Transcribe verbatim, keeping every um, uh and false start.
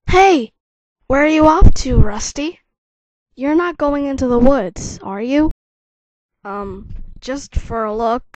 Hey! Where are you off to, Rusty? You're not going into the woods, are you? Um, just for a look.